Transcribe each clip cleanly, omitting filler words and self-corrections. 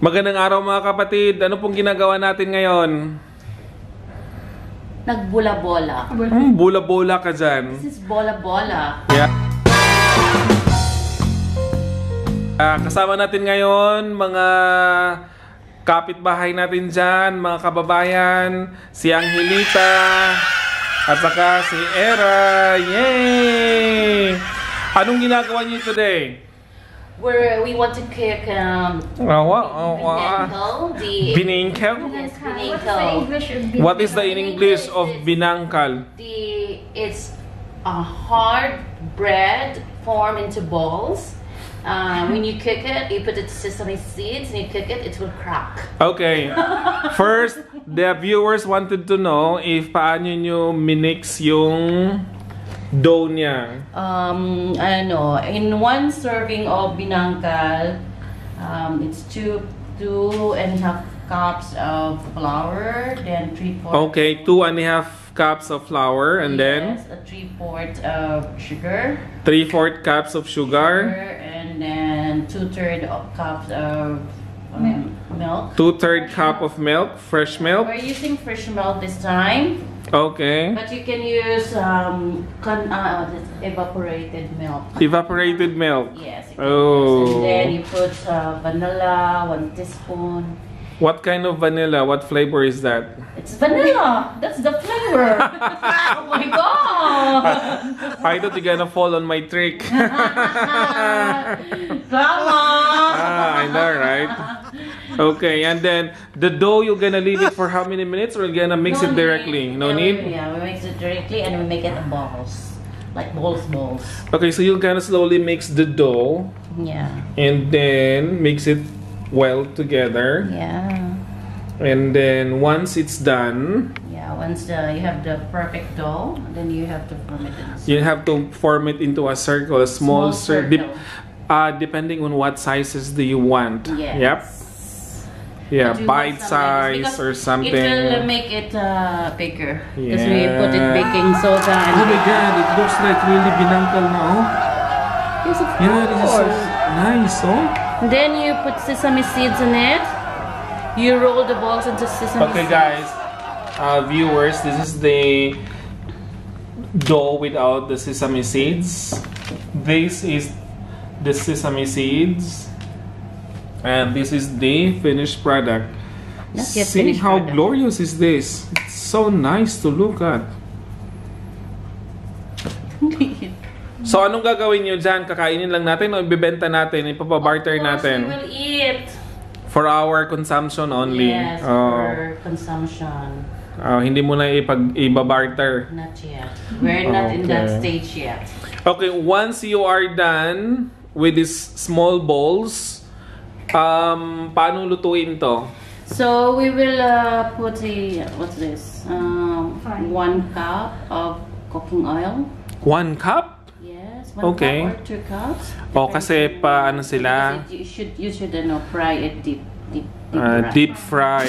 Magandang araw mga kapatid. Ano pong ginagawa natin ngayon? Nagbola-bola. Bola-bola ka dyan. This is bola-bola. Yeah. Kasama natin ngayon mga kapitbahay natin dyan, mga kababayan, si Angelita at saka si Era. Yay! Anong ginagawa niyo today? We want to cook Binangkal? Yes, binangkal. What is the English of binangkal? It's a hard bread formed into balls. When you cook it, you put it sesame seeds and you cook it, it will crack. Okay. First, the viewers wanted to know if paano nyo minix yung dough niya. In one serving of binangkal, it's two and a half cups of flour, then 3/4. Okay, 2.5 cups of flour, and then a 3/4 of sugar. 3/4 cups of sugar. And then 2/3 cups of milk. 2/3 cup of milk, fresh milk. We're using fresh milk this time. Okay. But you can use evaporated milk. Evaporated milk. Yes. Oh. And then you put vanilla, 1 teaspoon. What kind of vanilla? What flavor is that? It's vanilla. That's the flavor. Oh my god! I thought you're gonna fall on my trick. Drama! I know, right? Okay, and then the dough, you're gonna leave it for how many minutes, or you're gonna mix it directly? No need? Yeah, we mix it directly and we make it balls. Like balls. Okay, so you're gonna slowly mix the dough. Yeah. And then mix it well together. Yeah. And then once it's done, once you have the perfect dough, then you have to form it. You have to form it into a circle, a small circle. Depending on what sizes do you want. Yes. Yep. Yeah, bite size or something. It will make it bigger. Because we put it baking soda. And oh my god, it looks like really binangkal now. Yes, of course. Yeah, this is so nice, oh. Then you put sesame seeds in it. You roll the balls into sesame seeds. Okay, guys, viewers, this is the dough without the sesame seeds. This is the sesame seeds. And this is the finished product. See how glorious is this? It's so nice to look at. So anong gagawin nyo dyan? Kakainin lang natin o ibibenta natin? Ipapabarter natin? We will eat. For our consumption only? Yes, for consumption. Hindi mo na ibabarter? Not yet. We're not in that stage yet. Okay, once you are done with these small bowls, paano lutuin to? So we will put what's this? 1 cup of cooking oil. 1 cup? Yes, 1 cup or 2 cups. Kasi paano sila? You should fry it deep fry.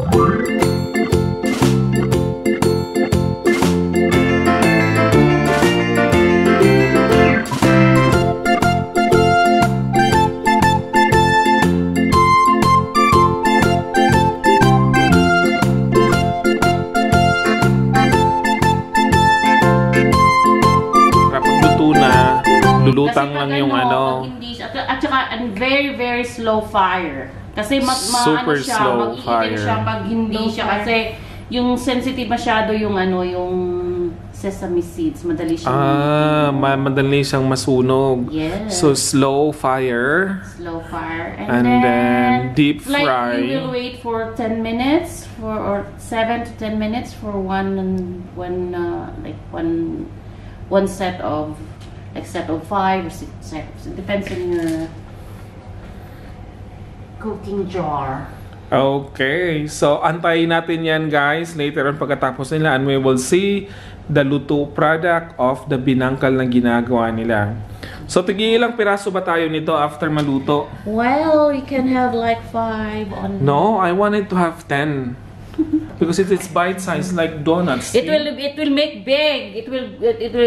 Lulutang lang yung ano. At saka very very slow fire. Kasi super slow fire. Mag-iinit siya pag hindi siya kasi yung sensitive masyado yung yung sesame seeds, madali siyang madali siyang masunog. Yes. So slow fire. Slow fire and then deep fry. Like you will wait for 10 minutes or 7 to 10 minutes for one set of set of 5 or 6 seconds. It depends on your cooking jar. Okay, so antayin natin yan guys later on pagkatapos nila, and we will see the luto product of the binangkal na ginagawa nila. So tigilang piraso ba tayo nito after maluto? Well, you can have like 5 on. No, I wanted to have 10. Because it's bite size like donuts. It will make big. It will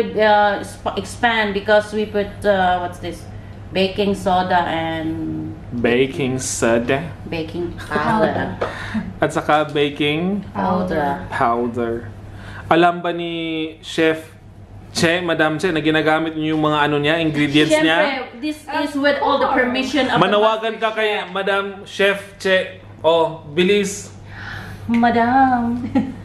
expand because we put what's this, baking soda and baking soda, baking powder, at saka baking powder. Alam ba ni Chef Che, Madam Che, na ginagamit niyo yung mga ano niya, ingredients niya? Siyempre, this is with all the permission of Manawagan ka kay Madam Chef Che. Oh, bilis. Madam,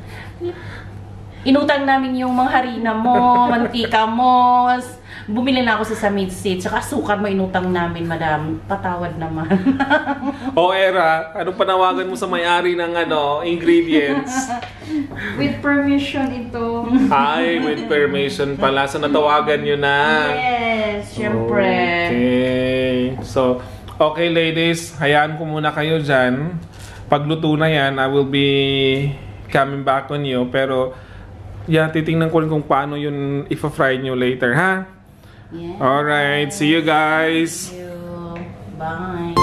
inutang namin yung mga harina mo, mantika mo. Bumili na ako sa Samid Seed. Tsaka sukat mo inutang namin, Madam. Patawad naman. O Era, anong panawagan mo sa may-ari ng ingredients? With permission ito. Ay, with permission pala. So natawagan nyo na. Yes, syempre. Okay. So, okay ladies, hayaan ko muna kayo dyan. Pagluto na yan, I will be coming back on you. Pero, yeah, titingnan ko rin kung paano yun ipa-fry nyo later, ha? Yeah. Alright, see you guys. Thank you. Bye.